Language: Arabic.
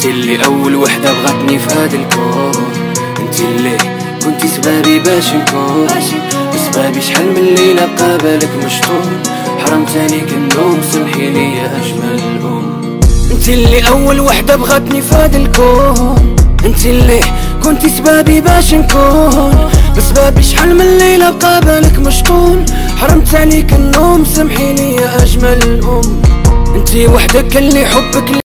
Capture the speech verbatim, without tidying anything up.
انت اللي اول وحده بغتني في هذا الكون، انت اللي كنتي سبابي باش نكون، بسبابي شحال من ليله بقى بالك مشطون، حرمتني النوم سمحيلي يا اجمل ام. انت اللي اول وحده بغتني في هذا الكون، انت اللي كنتي سبابي باش نكون، بسبابي شحال من ليله بقى بالك مشطون، حرمت عليك النوم سمحيلي يا اجمل ام. انتي وحدك اللي حبك